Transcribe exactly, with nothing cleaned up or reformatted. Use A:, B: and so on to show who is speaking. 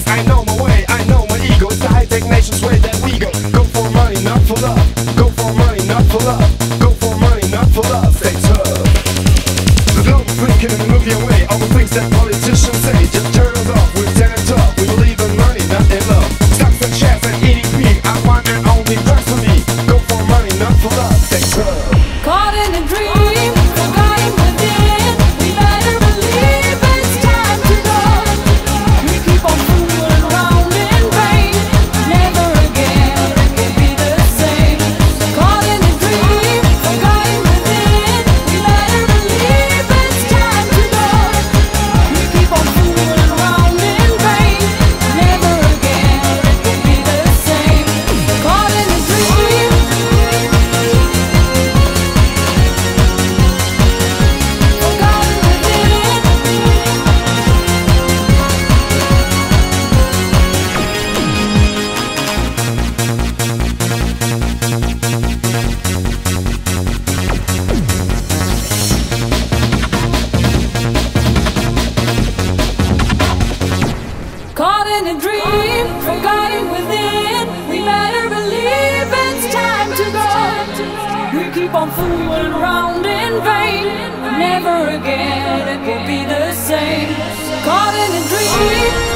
A: I know my way, I know my ego. It's the high-tech nation's way that we go. Go for money, not for love. Go for money, not for love. Go for money, not for love. Stay tough. Don't think and move your way. All the things that politicians say, just turn us off. We're standing tough. We believe in money, not in love. Stocks and shares and E D P. I want and only works for me. Go for money, not for love. Stay tough.
B: Caught in a dream, forgotten within. We better believe it's time to go. We keep on fooling around in vain. Never again it will be the same. Caught in a dream, forgotten within. We better believe it's time to go. We keep on fooling around in vain. Never again it will be the same. Caught in a dream. Caught in a dream, forgotten within. We better believe it's time to go. We keep on fooling around in vain. Never again it will be the same. Caught in a dream.